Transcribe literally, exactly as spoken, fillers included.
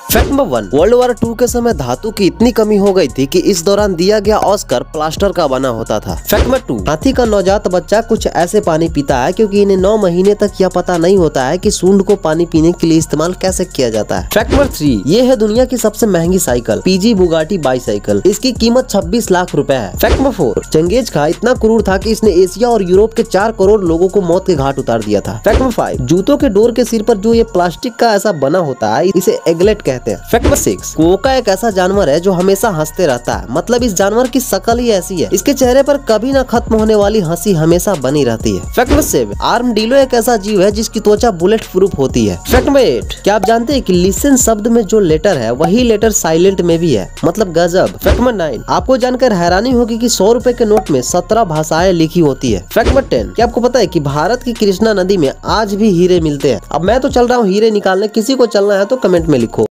Fact number one, world war two के समय धातु की इतनी कमी हो गई थी कि इस दौरान दिया गया ऑस्कर प्लास्टर का बना होता था। फैक्ट नंबर टू, हाथी का नवजात बच्चा कुछ ऐसे पानी पीता है क्योंकि इन्हें नौ महीने तक यह पता नहीं होता है कि सूंड को पानी पीने के लिए इस्तेमाल कैसे किया जाता है। फैक्ट नंबर थ्री, ये है दुनिया की सबसे महंगी साइकिल पीजी बुगाटी बाईसाइकिल। इसकी कीमत छब्बीस लाख रुपए है। फैक्ट नंबर फोर, चंगेज खा इतना क्रूर था कि इसने एशिया और यूरोप के चार करोड़ लोगों को मौत के घाट उतार दिया था। फैक्ट नंबर फाइव, जूतों के डोर के सिर पर जो ये प्लास्टिक का ऐसा बना होता है इसे एगलेट कहते हैं। फैक्ट नंबर सिक्स, कोका एक ऐसा जानवर है जो हमेशा हंसते रहता है, मतलब इस जानवर की शक्ल ही ऐसी है, इसके चेहरे पर कभी ना खत्म होने वाली हंसी हमेशा बनी रहती है। फैक्ट नंबर सेवन, आर्मडिलो एक ऐसा जीव है जिसकी त्वचा बुलेट प्रूफ होती है। फैक्ट नंबर एट, क्या आप जानते हैं कि लिसन शब्द में जो लेटर है वही लेटर साइलेंट में भी है, मतलब गजब। फैक्ट नंबर नाइन, आपको जानकर हैरानी होगी कि सौ रुपए के नोट में सत्रह भाषाएं लिखी होती है। फैक्ट नंबर टेन, क्या आपको पता है कि भारत की कृष्णा नदी में आज भी हीरे मिलते हैं। अब मैं तो चल रहा हूँ हीरे निकालने, किसी को चलना है तो कमेंट में लिखो।